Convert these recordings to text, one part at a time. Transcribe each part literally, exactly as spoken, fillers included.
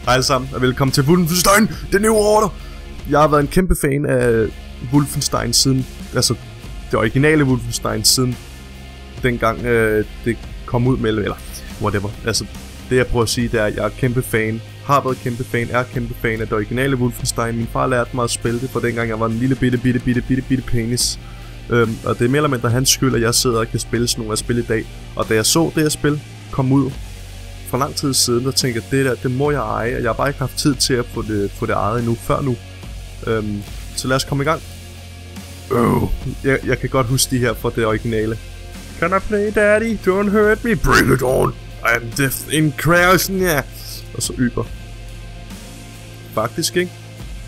Hej alle sammen, og velkommen til Wolfenstein, The New Order. Jeg har været en kæmpe fan af Wolfenstein siden, altså det originale Wolfenstein siden dengang øh, det kom ud med, eller whatever. Altså det jeg prøver at sige, det er, at jeg er kæmpe fan, har været kæmpe fan, er kæmpe fan af det originale Wolfenstein. Min far lærte mig at spille det, for dengang jeg var en lille bitte bitte bitte bitte bitte penis. Øhm, og det er mere eller mindre hans skyld, at jeg sidder og kan spille sådan nogle af spil i dag. Og da jeg så det her spil komme ud for lang tid siden, der tænkte jeg, det der, det må jeg eje. Og jeg har bare ikke haft tid til at få det, få det ejet endnu, før nu. Øhm, så lad os komme i gang. Øh, jeg, jeg kan godt huske de her fra det originale. Can I play daddy? Don't hurt me. Bring it on. I'm death in crashing, ja. Og så yber. Faktisk, ikke?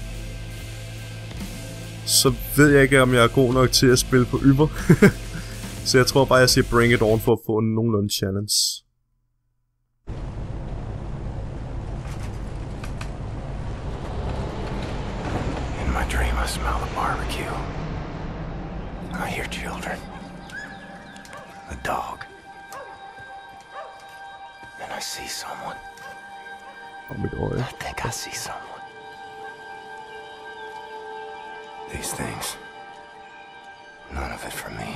Så ved jeg ikke, om jeg er god nok til at spille på yber. Så jeg tror bare, jeg siger bring it on for at få en nogenlunde challenge. In my dream, I smell a barbecue. I hear children. A dog. And I see someone. Og mit øje. I think I see someone. These things, none of it for me.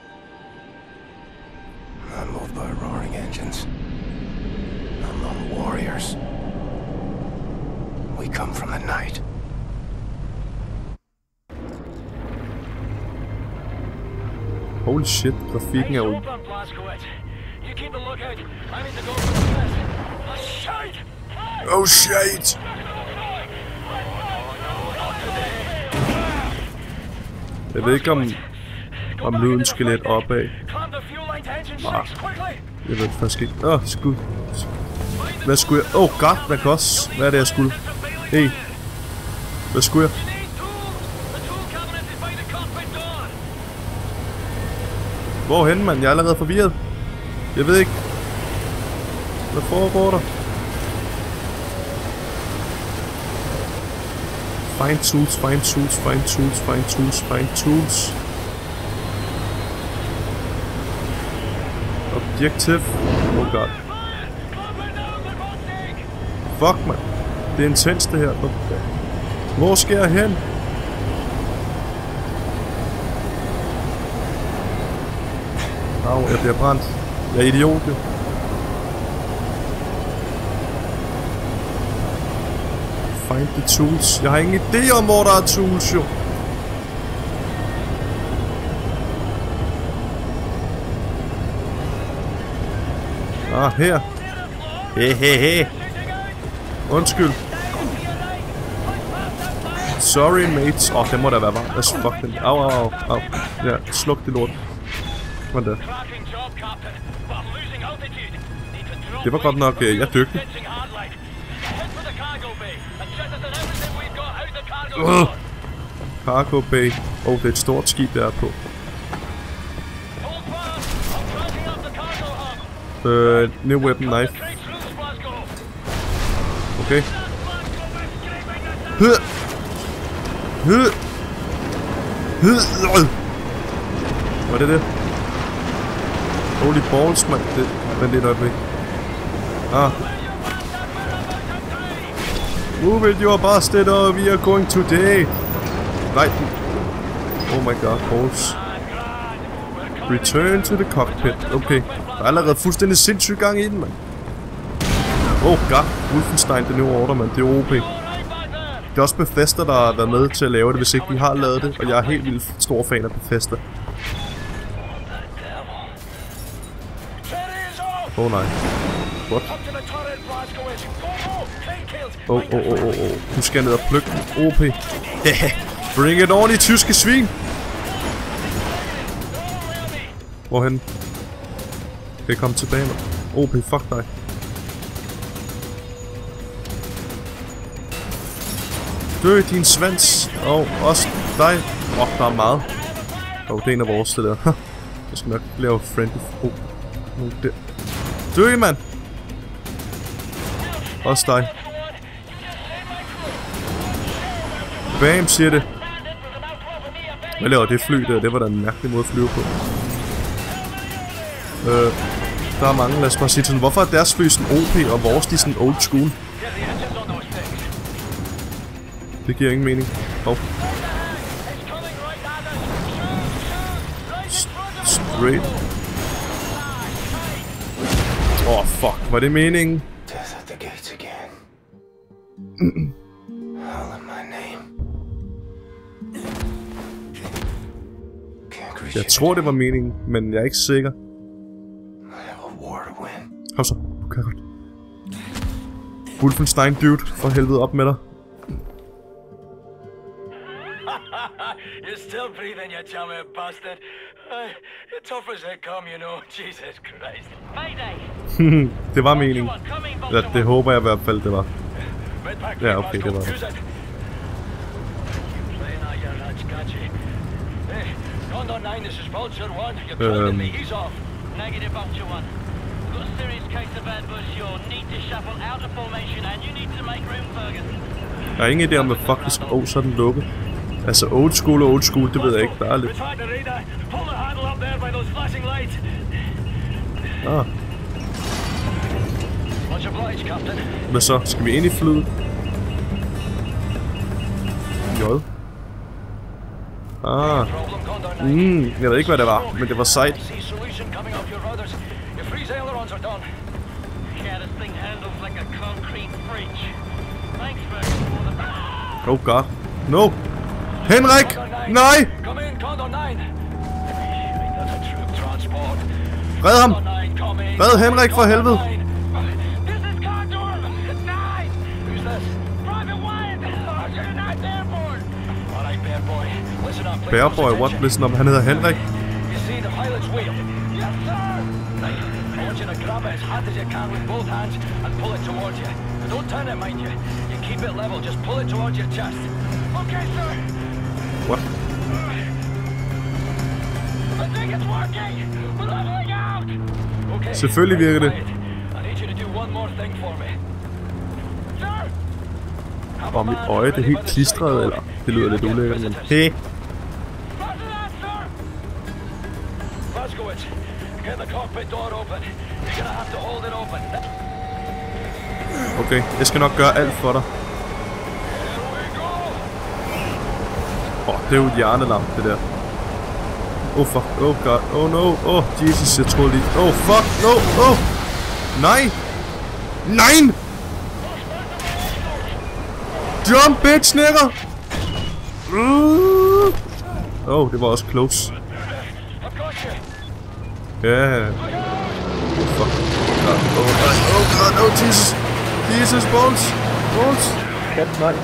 I'm moved by roaring engines. I'm lone warriors. We come from the night. Holy shit, grafikken er jo... Oh shit! Jeg ved ikke om, om lyden skal lidt opad. Ah, jeg ved faktisk ikke. Åh, oh, skud. Hvad skulle jeg? Åh, oh, god, hvad kan også? Hvad er det, jeg skulle? Hey. Hvad skulle jeg? Hvorhen, mand? Jeg er allerede forvirret. Jeg ved ikke. Hvad foregår der? Find tools, find tools, find tools, find tools, find tools. Objective. Oh god. Fuck, man. Det er intenst det her. Hvor skal jeg hen? Au, jeg bliver brændt. Jeg er idiot, jo. Find the tools. Jeg har ingen idé om, hvor der er tools, jo. Ah, her. Hehehe. Undskyld. Sorry, mates. Åh, oh, det må da være varmt. Let's fuck den. Au, au, au, au. Ja, sluk det lort. Sådan der. Det var godt nok, jeg er dygtig. Uh, Cargo Bay. Åh, oh, det er et stort skib, der er på. Uh, new weapon knife. Okay. Hvad er det det? Holy balls, man. Det, men det er et øjeblik. Ah. Move it, you are busted, or we are going today. Nej. Oh my god, balls. Return to the cockpit. Okay. Der er allerede fuldstændig sindssyg gang i den, mand. Oh god. Wolfenstein, The New Order, mand. Det er O P. Det er også Bethesda, der har været med til at lave det, hvis ikke de har lavet det. Og jeg er helt vildt stor fan af Bethesda. Oh nej. What? Oh, oh, oh, oh, oh. Nu skal jeg ned og plukke O P. Bring it on, i tyske svin! Hvorhen? Kan jeg komme tilbage nu? O P, fuck dig. Dø din svans. Og oh, også dig. Åh, oh, der er meget. Åh, oh, det er en af vores, det der. Jeg skal nok lave friendly. Oh, oh, der. Dø, mand! Også dig. Bam, siger det. Hvad laver det fly der? Det var da en mærkelig måde at flyve på. Øh, der er mange, lad os bare sige sådan. Hvorfor er deres fly sådan O P, og vores de sådan old school? Det giver ingen mening. Hov. Straight. Åh, oh, fuck. Var det meningen? Death at the gates again. All in my name. Jeg tror, det var meningen, men jeg er ikke sikker. I have a war to win. Kom så. Du kan godt. Wolfenstein, dude. For helvede op med dig. You're still breathing, you chummy bastard. Uh, you're tough as they come, you know. Jesus Christ. Mayday! Det var meningen. Ja, det håber jeg i hvert fald, det var. Ja, okay, det var det. Condor nine, this is Vulture one. You're joining me, he's off. Negative, Vulture one. We've got a serious case of ambush. You'll need to shuffle out of formation, and you need to make room, Ferguson. Der er ingen idé om, hvad faktisk... Åh, oh, så er den lukket. Altså, old school og old school, det ved jeg ikke. Der er lidt... Ah. Hvad så? Skal vi ind i flyet? J. Ah. Mm, jeg ved ikke, hvad det var, men det var sejt. Oh god. No! Henrik! Nej! Red ham! Red Henrik for helvede! Bearboy, what? Listen up, han hedder Henrik. Grab it as hard as you can with both hands and pull it towards you. Don't turn it, mind you. You keep it level, just pull it towards your chest. Okay, sir. What? I think it's working. We're leveling out. Okay. Selvfølgelig virker det. I need you to do one more thing for me. Sir. Og mit øje, det er helt klistret, eller? Det lyder lidt ulækkert, men hey. Get the cockpit door open. You're gonna have to hold it open. Okay, jeg skal nok gøre alt for dig. Åh, oh, det er jo et hjernelamp, det der. Oh fuck, oh god, oh no, oh Jesus, jeg troede lige. Oh fuck, no, oh! Nej! Nej! Jump, bitch, nigger! Oh, det var også close. Yeah. Oh fuck. God. Oh god. Oh god. Oh Jesus. Jesus balls. Balls. Cat nej.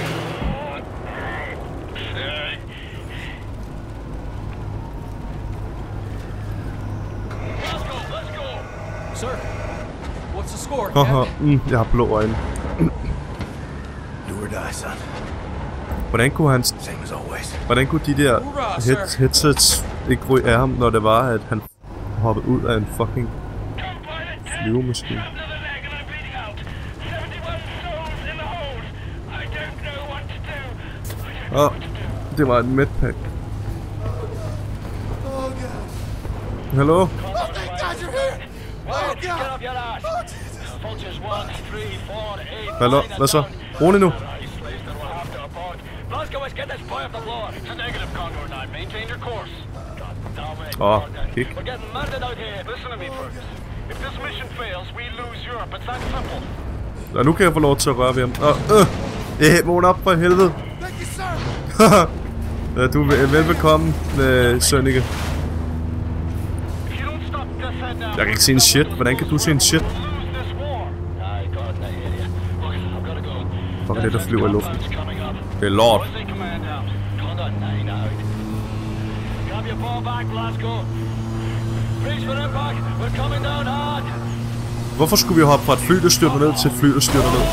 Sir, what's the score? Haha. Mm, jeg har blå øjne. Do or die, son. Hvordan kunne han... Same as always. Hvordan kunne de der head headsets ikke ryge af ham, når det var, at han hoppede ud af en fucking flyvemaskine? Åh, oh, det var en medpack. Hallo? Hallo, hvad så? Rolig nu. Åh, oh, kick. Nå, nu kan jeg få lov til at røre ved ham. Åh, oh, øh! Eh, vågn op for helvede. Ja, du er velbekomme, øh, Sønneke. Jeg kan ikke se en shit. Hvordan kan du se en shit? Fuck, det der flyver i luften. Det er lort. Hvorfor skulle vi hoppe fra et fly, der styrter ned, til et fly, der styrter ned?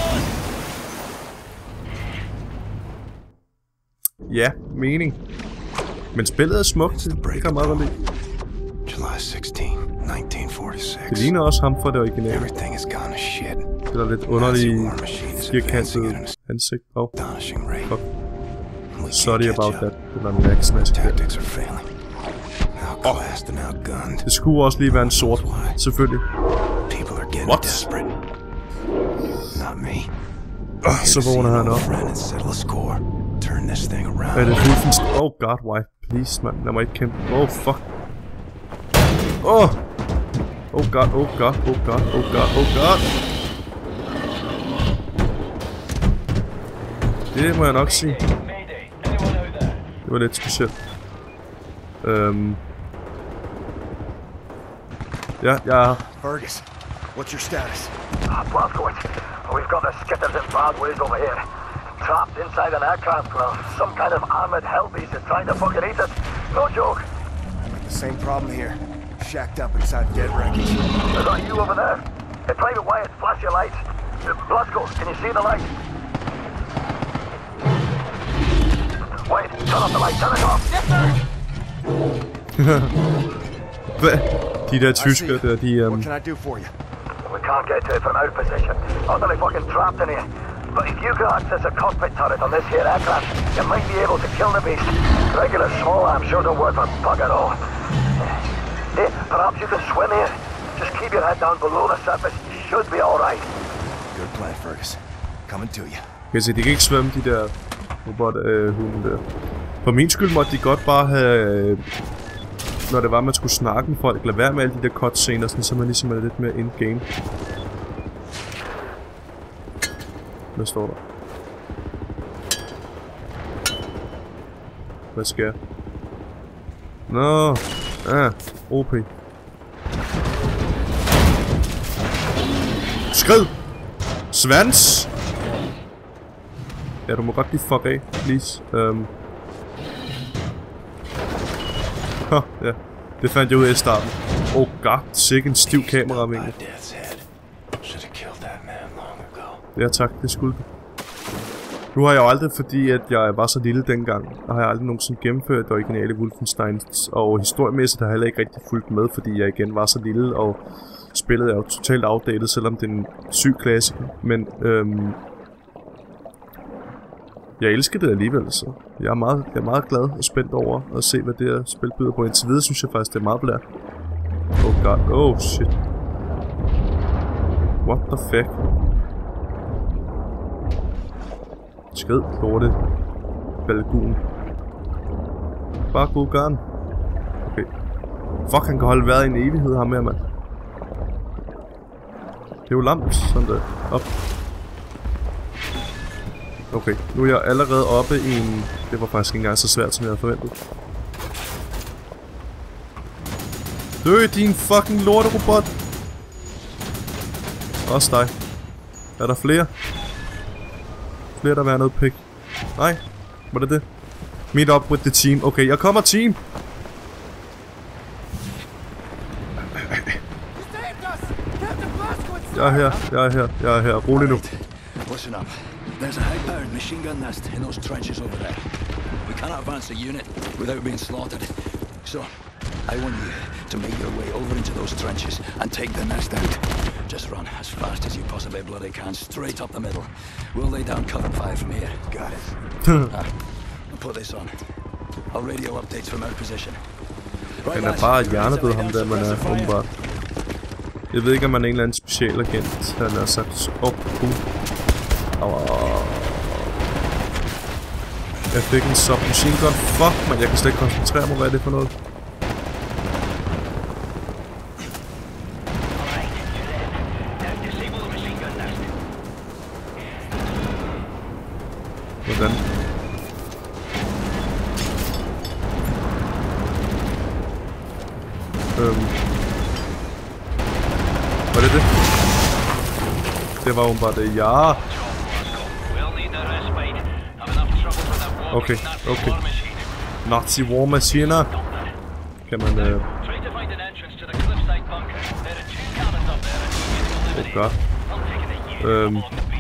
Ja, mening. Men spillet er smukt. Det kan meget godt lide. July sixteenth, nineteen forty-six. Det ligner også ham fra det originale. Everything has gone to shit. Det er lidt underlige firkantede ansigt. Åh, oh, fuck. Sorry about that. Det var en lagsnask her. Oh, det skulle også lige være en sort. Selvfølgelig. What? Oh, så vågner han op. Er det Wolfenstein? Oh god, why? Please, man. Lad mig ikke kæmpe. Oh, fuck. Oh! Oh god, oh god, oh god, oh god, oh god. Det må jeg nok sige. Det var lidt specielt. Øhm... Ja, ja. Fergus, what's your status? Uh, Blazkowicz, we've got the skitters in bad ways over here. Trapped inside an aircraft where some kind of armored hellbeast is trying to fucking eat us. No joke. The same problem here. Shacked up inside dead wreckage. Is that you over there? Hey, Private Wyatt, flash your lights. Uh, Blazko, can you see the light? Wait, turn off the light, turn it off. Yes, sir. Hvad? De der tyskere der, de um... What can I do for you? We can't get to it from our position. Utterly fucking trapped in here. But if you can access a cockpit turret on this here aircraft, you might be able to kill the beast. Regular small arms sure don't work for bug at all. Hey, perhaps you can swim here. Just keep your head down below the surface. You should be alright. Good plan, Fergus. Coming to you. Jeg se, de kan ikke svømme, de der robot-hunde der. For min skyld måtte de godt bare have... Når det var, man skulle snakke med folk, lade være med alle de der cutscener, sådan, så man ligesom er lidt mere in-game. Hvad står der? Hvad skal jeg? Nå, ah, O P. Skrid! Svans! Ja, du må godt lige fuck af, please. Um. Huh, ja, det fandt jeg ud af i starten. Oh god, sikke en stiv kameravinkel. Ja tak, det skulle det. Nu har jeg jo aldrig, fordi at jeg var så lille dengang, og har jeg aldrig nogensinde gennemført det originale Wolfenstein. Og historiemæssigt har jeg heller ikke rigtig fulgt med, fordi jeg igen var så lille, og spillet er jo totalt outdated, selvom det er en syg klassiker. Men øhm, jeg elsker det alligevel, så jeg er, meget, jeg er meget glad og spændt over at se, hvad det her spil byder på. Indtil videre synes jeg faktisk, det er meget blært. Oh god, oh shit. What the fuck? Skrid, lorte. Balgun. Bare god garn. Okay. Fuck, han kan holde vejret i en evighed, ham her, mand. Det er jo lamt, sådan der. Op. Okay, nu er jeg allerede oppe i en... Det var faktisk ikke engang så svært, som jeg havde forventet. Dø, din fucking lorterobot! Også dig. Er der flere? Flere, der vil have noget pik. Nej, var det det? Meet up with the team. Okay, jeg kommer, team! Jeg er her, jeg er her, jeg er her. Rolig nu. Listen up. There's a high-powered machine gun nest in those trenches over there. We cannot advance a unit without being slaughtered. So, I want you to make your way over into those trenches and take the nest out. Just run as fast as you possibly bloody can, straight up the middle. We'll lay down cover fire from here. Got it. ah, I'll put this on. I'll radio updates from our position. Han er bare hjernedød, ham der, man er åbenbart. Jeg ved ikke, om man er en eller anden specialagent. Han er sagt op. Oh, cool. Oh. Jeg fik en submachine gun. Fuck, man. Jeg kan slet ikke koncentrere mig, hvad er det for noget. Hvordan? Øhm. Var det det? Det var åbenbart det, ja. Okay, okay. Nazi war maskiner. Kan man øh... Oh god. Øhm.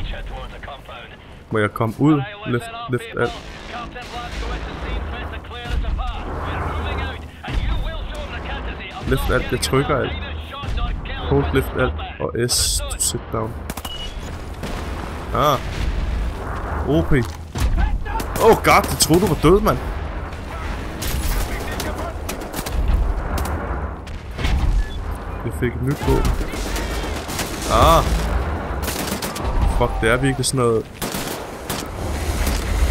Må jeg komme ud? Lift, lift alt. Lift alt, jeg trykker alt. Hold lift alt og S to sit down. Ah. O P. Oh god, jeg troede du var død, mand. Jeg fik et nyt på. Ah. Fuck, det er virkelig sådan noget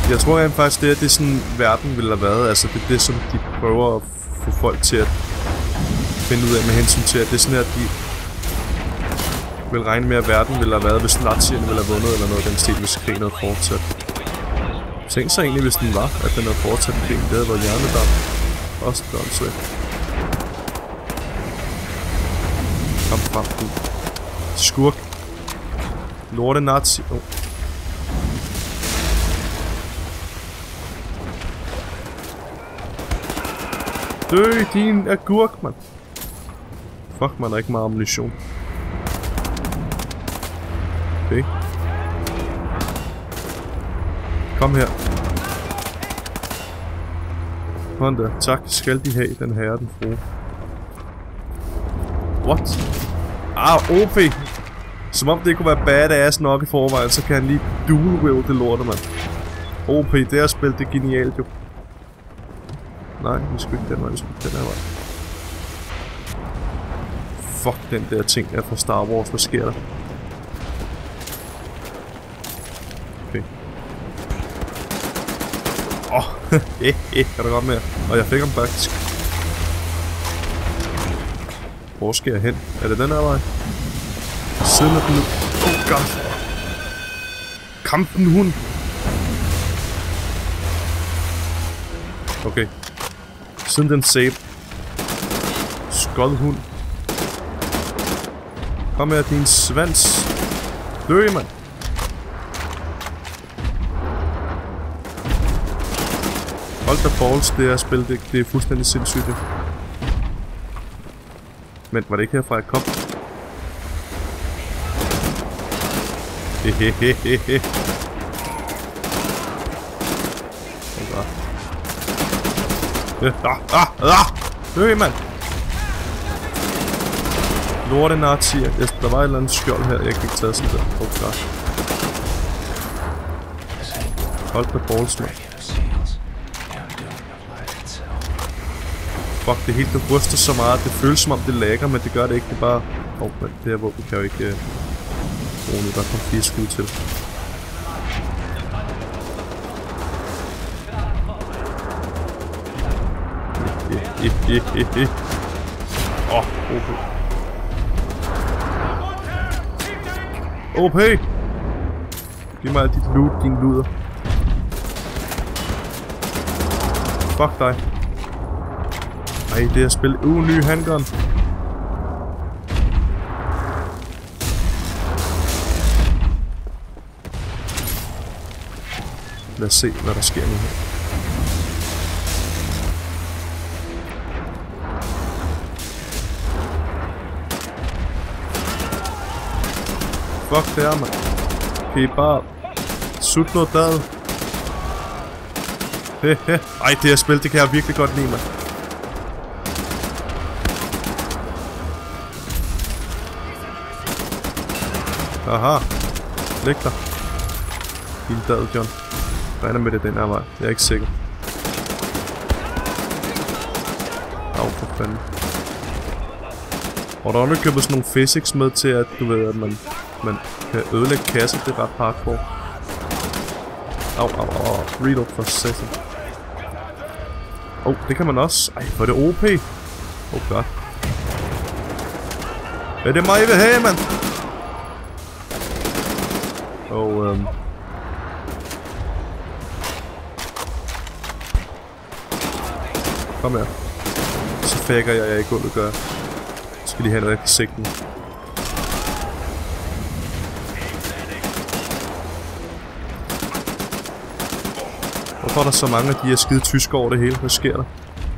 Jeg tror jeg faktisk det er det sådan verden ville have været. Altså det er det som de prøver at få folk til at finde ud af med hensyn til, at det er sådan her, at de vil regne med, at verden ville have været, hvis nazierne ville have vundet eller noget af den stil, hvis krigen havde fortsat. Tænk sig egentlig, hvis den var, at den havde fortsat krigen. Det havde været hjernedam. Også dømsvæk. Kom frem, du. Skurk. Lorte nazi. Oh. Dø, din agurk, mand. Fuck, man, der er ikke meget ammunition. Okay. Kom her. Hånd der. Tak, skal de have, den herre, den frue. What? Ah, O P! Som om det kunne være badass nok i forvejen, så kan han lige dual-wield det lorte, mand. O P, det her spil, det er genialt jo. Nej, vi skal ikke den vej, vi skal ikke den her vej. Fuck, den der ting er fra Star Wars, hvad sker der? Okay. Åh, oh, eh, eh, kan du godt med? Og jeg fik ham faktisk. Hvor skal jeg hen? Er det den her vej? Siden af den nu. Oh god. Kampen hund. Okay. Siden den save. Skod hund. Kom her, din svans. Dø, mand. Hold da balls, det her spil, det, det er fuldstændig sindssygt. Men var det ikke herfra, jeg kom? Hehehehe. Ah, ah, ah! Dø, mand! Lorte nazier. Yes, der var et eller andet skjold her, jeg kan ikke tage sådan der. Oh, god. Hold da balls, mand. Fuck, det hele det ryster så meget. Det føles som om det lagger, men det gør det ikke. Det er bare... Åh, oh, men det her våben kan jo ikke... Uh... bruge nu. Der kom fire skud til. Åh, oh, O P. O P! Giv mig alt dit loot, din luder. Fuck dig. Ej, det er at spille uh, ny handgun. Lad os se, hvad der sker nu her. Fuck det er, mand. Kan I bare sutte noget dad? Hehe. Ej, det her spil, det kan jeg virkelig godt lide, mand. Aha. Læg dig. Din dad, John. Hvad er med det den her vej? Jeg er ikke sikker. Au, for fanden. Og der er nok købet sådan nogle physics med til, at du ved, at man, man kan ødelægge kasser. Det er ret hardcore. Au, au, au. Reload for satan. Åh, oh, det kan man også. Ej, hvor er det O P. Oh god. Er det mig, I vil have, mand? Og, øhm... kom her. Så fækker jeg, jeg i gulvet gør. Så skal de have noget af sigten. Hvorfor er der så mange af de her skide tyskere over det hele? Hvad sker der?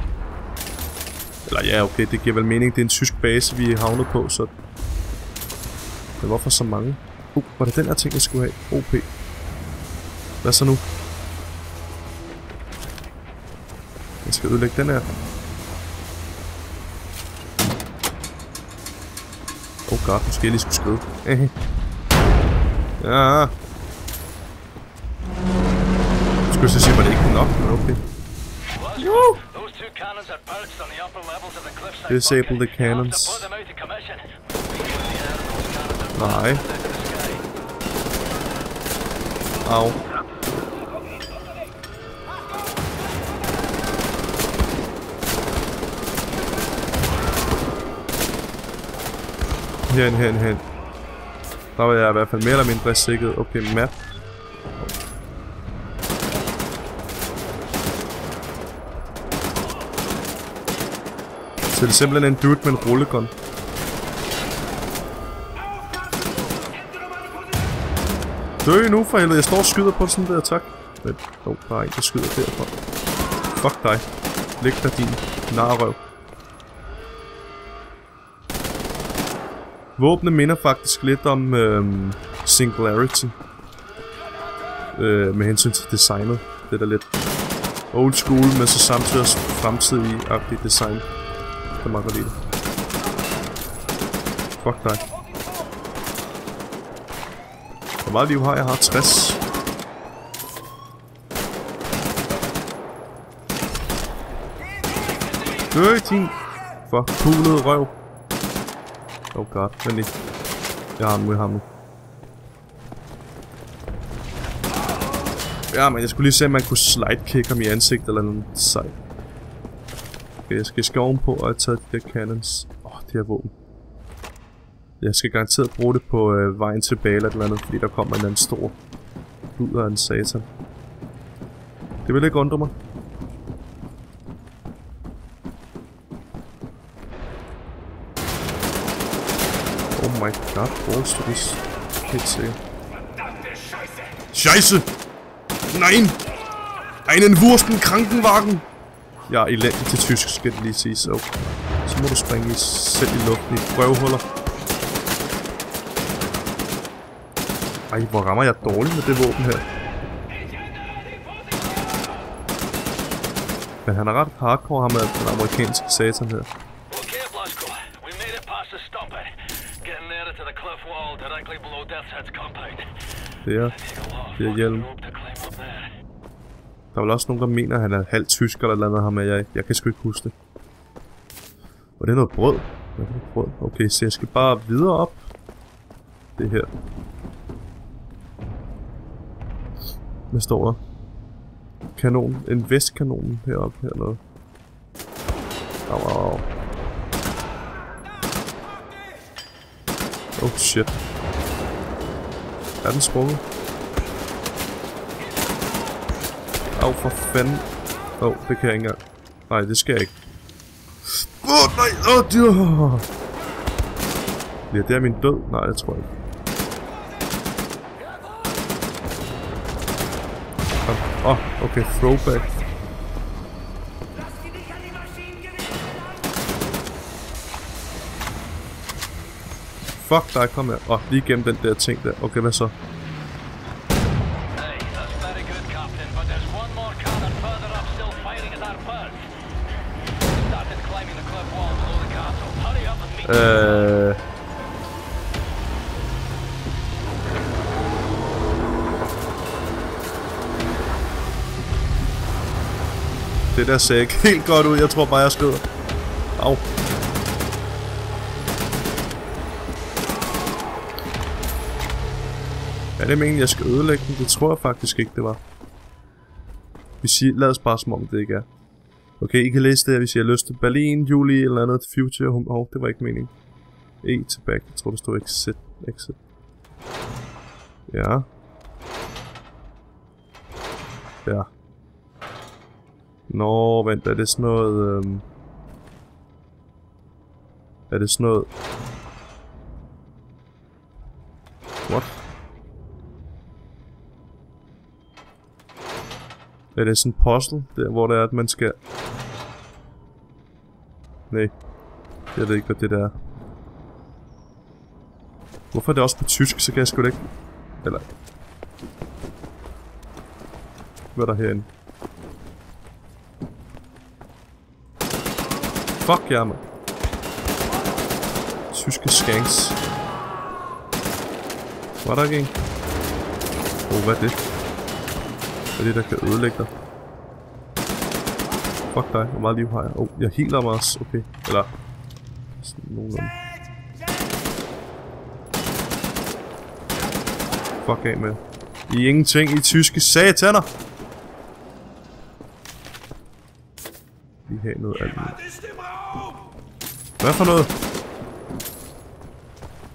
Eller ja, okay, det giver vel mening. Det er en tysk base, vi er havnet på, så... Men hvorfor så mange? Uh, var det den her ting, jeg skulle have? O P. Hvad så nu? Jeg skal ødelægge den her. Oh god, måske jeg lige skulle skrive. Ja. Jeg skulle så sige, var det ikke nok, men okay. Woo! Disable the cannons. Nej. Au. Herhen, herhen, herhen. Der var jeg i hvert fald mere eller mindre sikret. Okay, map. Så det er simpelthen en dude med en rullegun. Dø nu for helvede, jeg står og skyder på sådan der, tak. Men, oh, der er en, der skyder derfra. Fuck dig. Læg dig din narrøv. Våbne minder faktisk lidt om øhm, Singularity. Øh, med hensyn til designet. Det er da lidt old school, men så samtidig også fremtidig-agtigt design. Det er meget godt lide. Fuck dig. Hvor meget liv har jeg? Jeg har tres. Dø, din forpulede røv. Oh god, vent lige. Jeg har ham nu, jeg har ham nu. Ja, men jeg skulle lige se, om man kunne slide-kick ham i ansigtet eller noget sejt. Okay, jeg skal skove ovenpå og tage de der cannons. Åh, oh, de her våben. Jeg skal garanteret bruge det på øh, vejen tilbage eller et eller andet, fordi der kommer en eller anden stor ud af en satan. Det vil ikke undre mig. Oh my god, balls to this. Helt sikkert. Scheisse! Nein! Einen Wursten Krankenwagen! Jeg er elendig til tysk, skal det lige sige, så. Så må du springe i selv i luften i røvhuller. Ej, hvor rammer jeg dårligt med det våben her. Men han er ret hardcore, ham med den amerikanske satan her. Det er, det er hjelm. Der er vel også nogen, der mener, at han er halvt tysker eller noget, ham er jeg. Jeg kan sgu ikke huske det. Og det er noget brød. Hvad er det brød? Okay, så jeg skal bare videre op. Det her. Hvad står der? Kanon. En vestkanon heroppe her noget. Au, au, au. Oh shit. Er den sprunget? Au for fanden. Åh, oh, det kan jeg ikke engang. Nej, det skal jeg ikke. Åh, oh, nej! Åh, oh, dyr! Ja, det er min død. Nej, det tror jeg ikke. Åh, oh, okay, throwback. Fuck dig, kom her. Åh, oh, lige gennem den der ting der. Okay, hvad så? Øh... Det der ser ikke helt godt ud. Jeg tror bare, jeg skyder. Au. Er det meningen, jeg skal ødelægge den? Det tror jeg faktisk ikke, det var. Vi siger, lad os bare som om det ikke er. Okay, I kan læse det her, hvis I har lyst til Berlin, Juli eller andet, Future. Åh, oh, det var ikke meningen. E tilbage. Jeg tror, der stod exit. Exit. Ja. Ja. Nå, vent, er det sådan noget... Øhm... Er det sådan noget... What? Er det sådan en puzzle, der hvor det er, at man skal... Nej. Jeg ved ikke, hvad det der er. Hvorfor er det også på tysk, så kan jeg sgu da ikke... Eller... Hvad er der herinde? Fuck jer, man. Tyske skanks. Var der ikke en? Åh, oh, hvad er det? Hvad er det, der kan ødelægge dig? Fuck dig, hvor meget liv har jeg? Åh, oh, jeg healer mig også, okay. Eller... Sådan nogenlunde. Fuck af med. I er ingenting, I tyske sataner! Vi har noget alt muligt. Hvad for noget?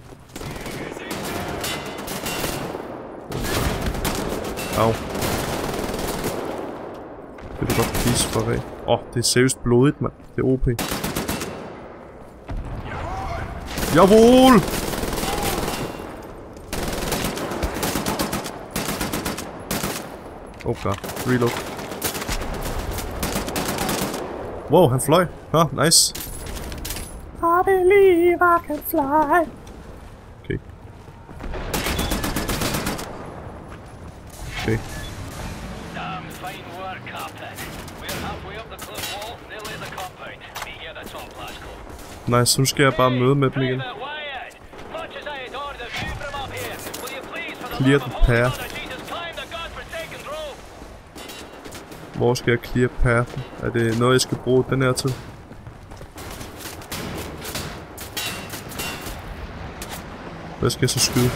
Au. Det er godt pisse for af. Åh, oh, det er seriøst blodigt, mand. Det er O P. Jawohl! Oh god, reload. Wow, han fløj. Ah, nice. I believe I can fly. Okay. Okay. Damn fine work, Captain. We're halfway up the cliff wall, nearly at the compound. Meet you at the top, Glasgow. Nice, nu skal jeg bare møde med dem igen. Clear the path. Hvor skal jeg clear pathen? Er det noget, jeg skal bruge den her til? Hvad skal jeg så skyde?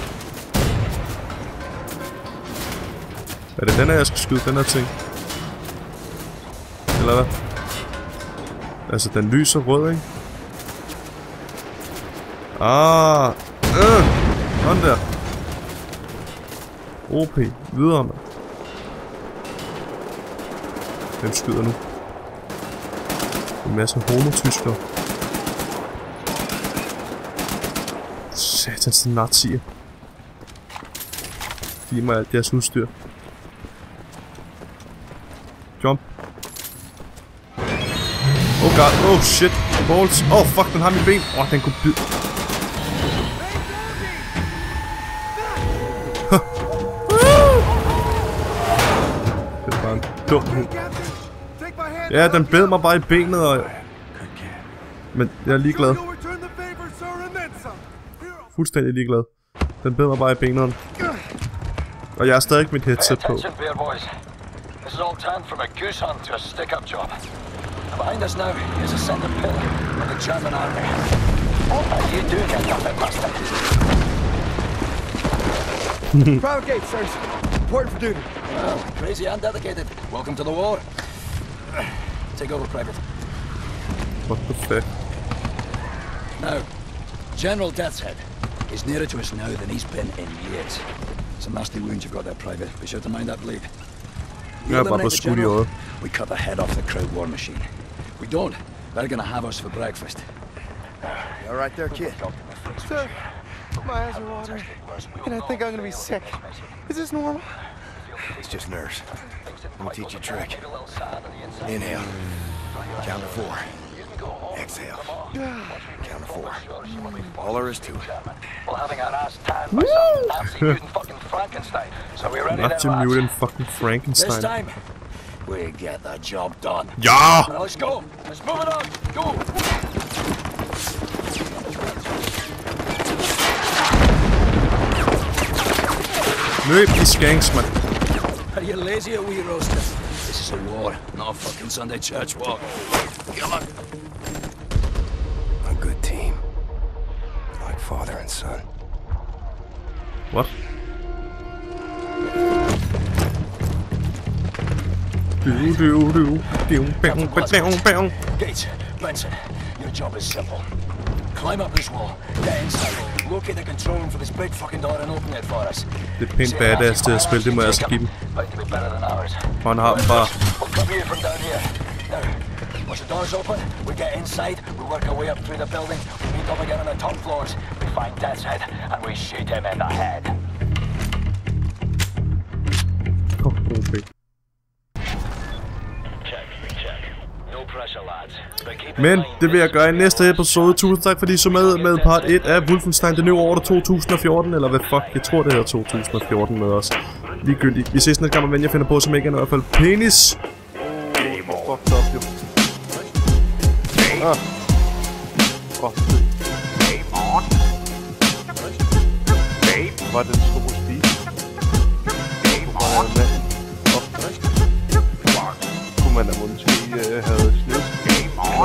Er det den her, jeg skal skyde? Den her ting? Eller hvad? Altså, den lyser rød, ikke? Ah! Øh! Sådan der! O P. Videre, mand. Hvem skyder nu? En masse homotyskere. Satans nazier. Giv mig alt deres udstyr. Jump. Oh god, oh shit. Balls. Oh fuck, den har mit ben. Åh, oh, den kunne bide. Det er bare en dum hund. Ja, den bed mig bare i benet, og... Men jeg er ligeglad. Fuldstændig ligeglad. Den bed mig bare i benet. Og jeg har stadig ikke mit headset på. This is all turned from a goose hunt to a stick-up job. Behind us now is a center pillar of the German army. What are you doing, you nothing bastard? Private gate, sirs. Important for duty. Well, crazy and dedicated. Welcome to the war. Take over, Private. What the fuck? Now, General Deathshead is nearer to us now than he's been in years. Some nasty wounds you've got there, Private. Be sure to mind that bleed. We eliminate the general, we cut the head off the crowd war machine. We don't, they're gonna have us for breakfast. You all right there, kid? Sir, my eyes are watering, and I think I'm gonna be sick. Is this normal? It's just nerves. Let me teach you a trick. Inhale. Count to four. Exhale. Count to four. All there is to it. Well, having our ass tanned by some Nazi mutant fucking Frankenstein. So we're ready Nazi then, lads. mutant fucking Frankenstein. This time, we get the job done. Ja! Now let's go. Let's move it on. Go. Løb de skanks, man. Are you lazy or we roasted? This is a war, not a fucking Sunday church walk. Come on. A good team. Like father and son. What? Do do do do bang bang bang. Gates, Benson, your job is simple. Climb up this wall, get inside, locate the control room for this big fucking door and open it for us. Det er pænt badass til at spille, det må jeg altså give dem. Han har dem bare. We'll cover you from down here. Now, once the door's open, we get inside, we work our way up through the building, we meet up again on the top floors, we find Deathshead, and we shoot him in the head. Oh, okay. Men det vil jeg gøre i næste episode. Tusind tak fordi I så med med part et af Wolfenstein The New Order to tusind og fjorten. Eller hvad fuck, jeg tror det hedder to tusind og fjorten med os. Ligegyldigt. Vi ses næste gang, men jeg finder på som ikke er i hvert fald penis. Fucked up, jo. Ah. Åh, Game on. Game. Var den store spise? Game on. Kunne man da måske uh, have snedet? Game on.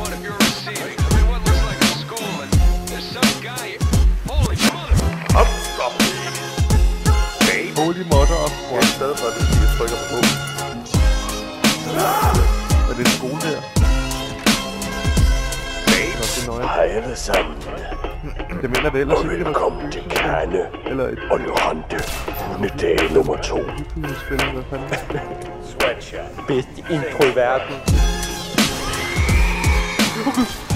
Opstop. Holy mother of God. I stedet for at det siger, jeg trykker på. Er det en skole her? Hej alle sammen. Jeg mener det ellers Og ikke. velkommen til Kane Eller et og Lorante. Hundedag nummer to. spil, hvad fanden. Sweatshop. Bedste intro i verden.